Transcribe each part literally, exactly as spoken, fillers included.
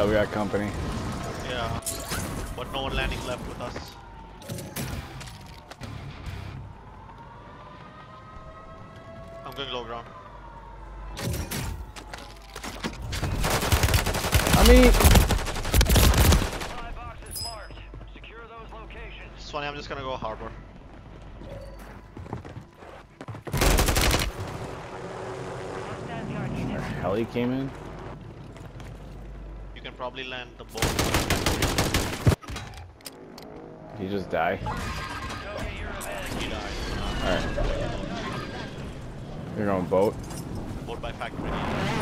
we got company. Yeah, but no one landing left with us. I'm going low ground. I mean, Five boxes marked. Secure those locations. It's funny, I'm just gonna go harbor. our heli came in. You can probably land the boat. He just died. He died. Alright. You're going boat. Boat by factory.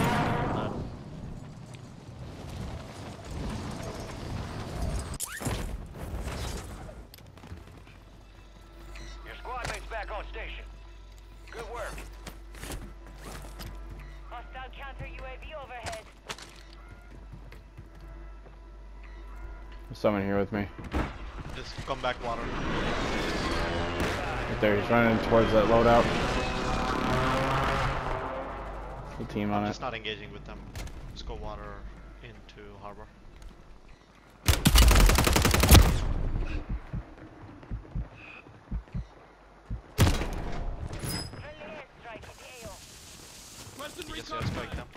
Your squad mate's back on station. Good work. Hostile counter U A V overhead. There's someone here with me. Just come back water. Right there, he's running towards that loadout. Full team on I'm it. just not engaging with them. Let's go water into harbor. Friendly airstrike in the A O. You just airstrike them.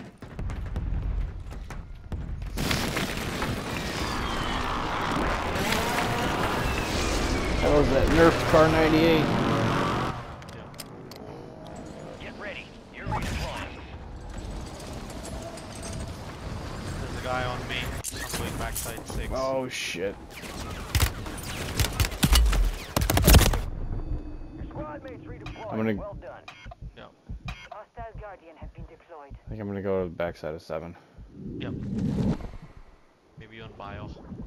That was that Nerf Car ninety-eight. Get ready. You're redeploying. There's a guy on me. I'm going backside six. Oh shit. Your squad mate's redeploying. I'm gonna- Well done. Yeah. Hostile Guardian has been deployed. I think I'm gonna go to the backside of seven. Yep. Maybe on bio.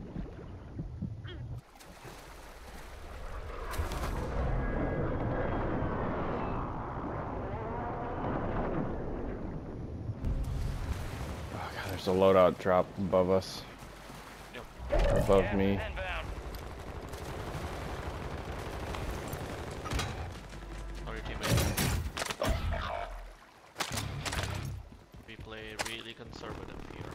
Oh god, there's a loadout drop above us. Yep. Or above Gas me. is inbound. Or your teammate. We play really conservative here.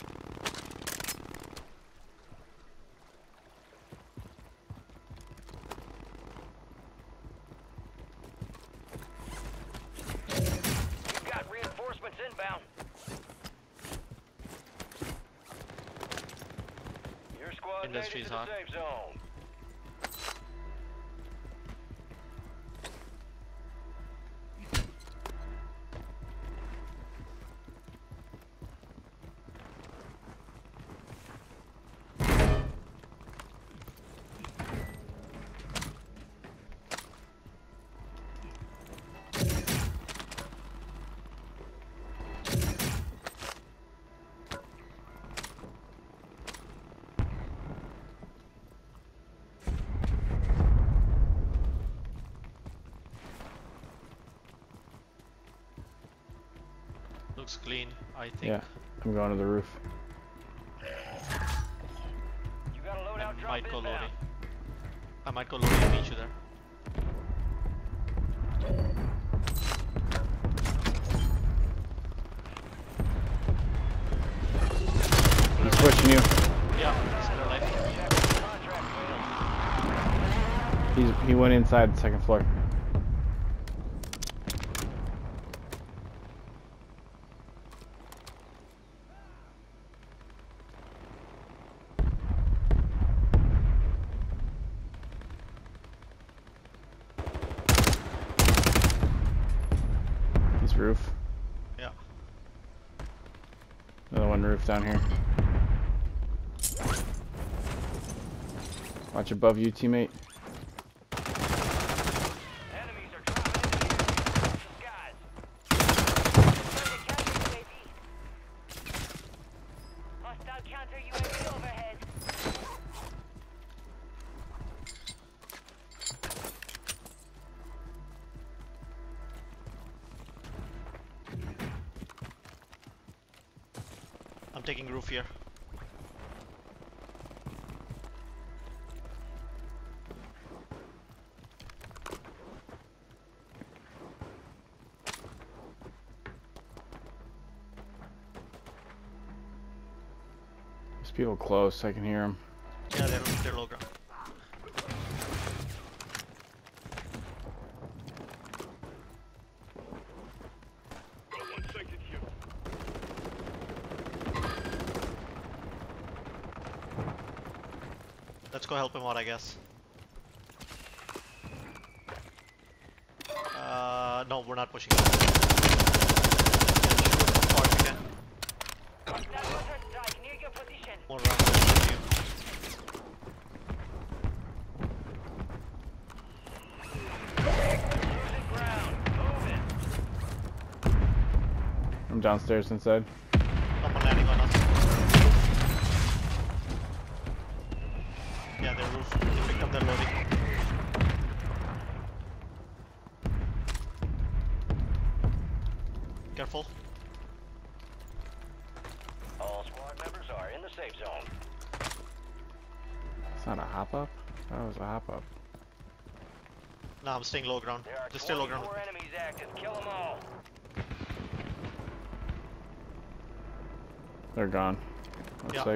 You've got reinforcements inbound. Your squad made it Industry's to the hot. safe zone. Looks clean, I think. Yeah, I'm going to the roof. You got a I loadout drop might go inbound. loading. I might go loading and meet you there. He's pushing you. Yeah, it's in the light. Contract failed. He's he went inside the second floor. He's roof. Yeah. Another one roof down here. Watch above you, teammate. Enemies are dropping into the skies. Friendly counter U A V. Hostile counter U A V overhead. I'm taking roof here. people close. I can hear them. Yeah, they're, they're low ground. Let's go help him out, I guess. Uh, no, we're not pushing. Yeah, shoot from far if you can. Hostile counter strike near your position. One round with you. Losing ground. Move it. I'm downstairs inside. Someone landing on us. Yeah, their roof. They picked up their loading. Careful. All squad members are in the safe zone. It's not a hop up? That was a hop up. No, I'm staying low ground. There are Just stay low ground. twenty-four enemies active. Kill them all. They're gone. Looks Yeah. like.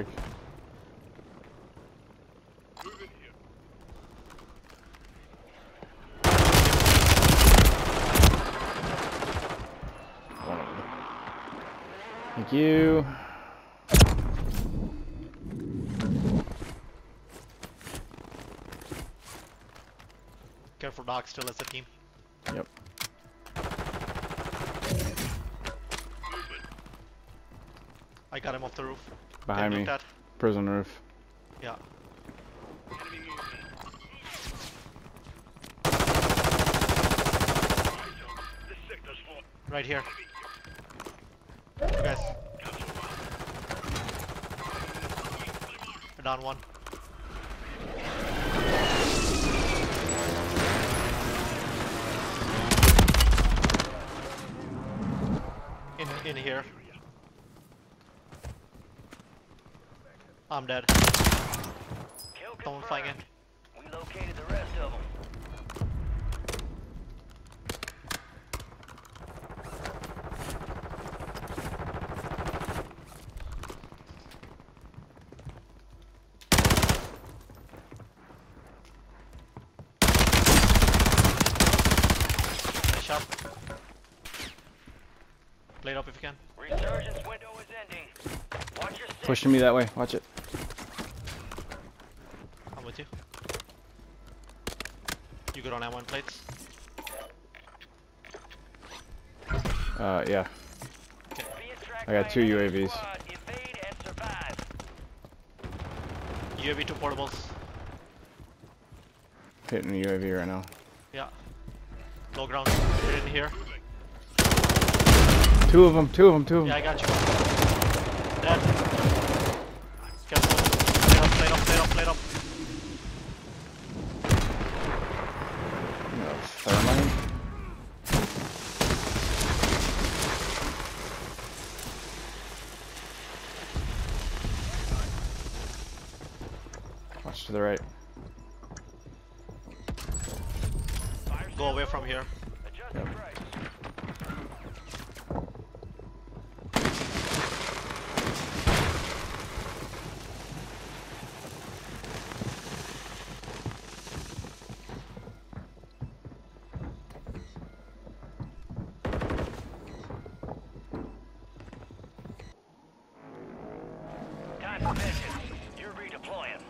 One of them. Thank you. Careful, Doc, still as a team. Yep. I got him off the roof. Behind They me. looked at. Prison roof. Yeah. Right here. You guys. We're down one. In in here. I'm dead. Kill Someone flying in. confirmed. We located the rest of them. Nice shot. Play it up if you can. Resurgence window is ending. Watch your six. Pushing me that way. Watch it. I'm with you. You good on ammo and plates? Uh, yeah. Being tracked I got by two an U A enemy Vs. squad. Evade and survive. U A V two portables. Hitting the U A V right now. Yeah. Low ground. You're in here. Two of them. Two of them. Two of them. Yeah, I got you. Dead. Careful. Plate up, plate up, plate up, plate up. No, thermite. Watch to the right. Fire Go away from here. Adjust Yep. the brakes. Time for vengeance. You're redeploying.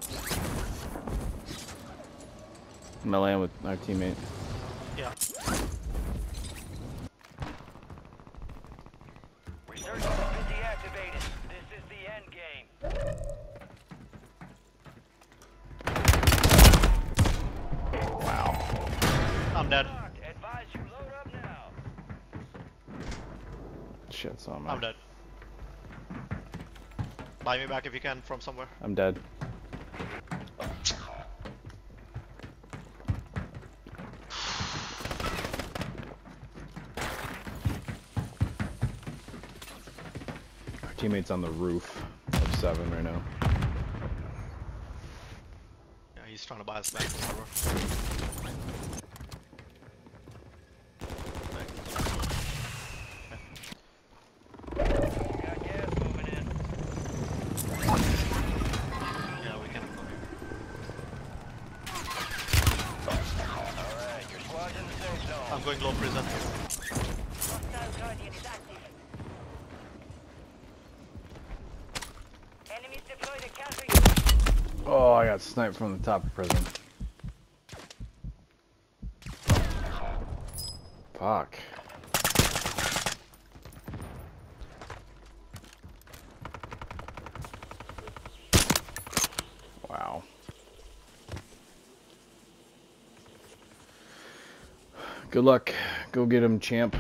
Melee with our teammate. Yeah. Resurgence has been deactivated. This is the end game. Wow. I'm dead. Locked. Advise you load up now. Shit, so am I. I'm dead. Buy me back if you can from somewhere. I'm dead. Our teammate's on the roof of seven right now. Yeah, he's trying to buy us back from cover. Got gas moving in. I'm going low prison. Hostile Guardian is active. Enemies deployed a counter unit. Oh, I got sniped from the top of prison. Fuck. Wow. Good luck. Go get him, champ.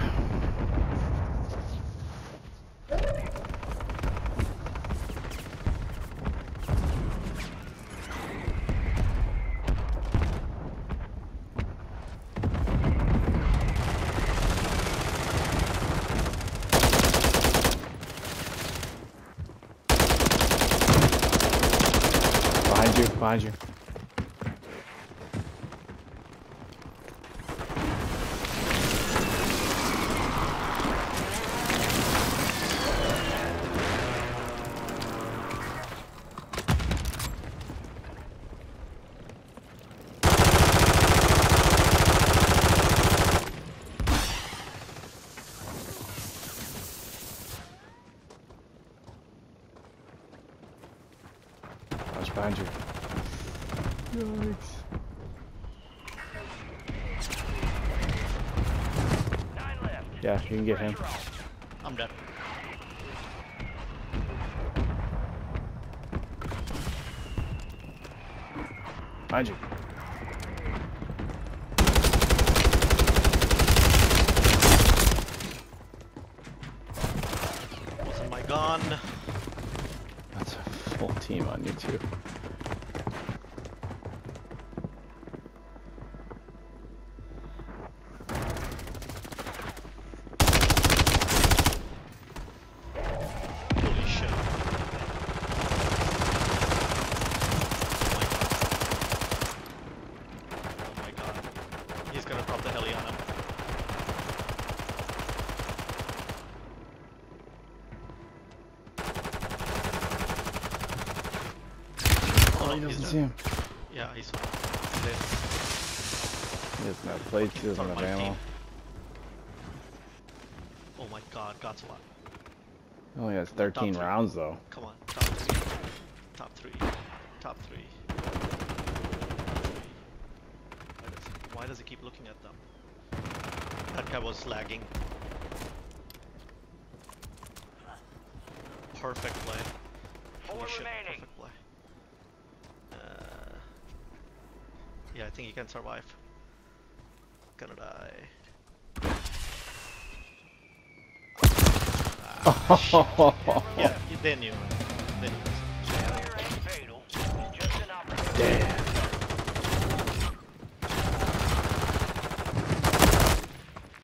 Behind you, behind you. Watch behind you. Yikes. Nine left. Yeah, you can get him. Pressure on. I'm dead. Behind you. Wasn't my gun. That's a full team on you too. Holy shit. Oh my god. He's gonna drop the heli on him. Oh, he he's doesn't dead. see him. Yeah, he's he's dead. He doesn't have plates, he doesn't On have my ammo. team. Oh my god, God's lot. He only has thirteen three. rounds though. Come on, top three. Top three. Top three. Why does, why does he keep looking at them? That guy was lagging. Perfect play. Four Holy shit, remaining. perfect play. Uh, yeah, I think he can survive. Gonna die. Yeah, they knew. They knew. Failure ain't fatal. It's just an opportunity. Damn.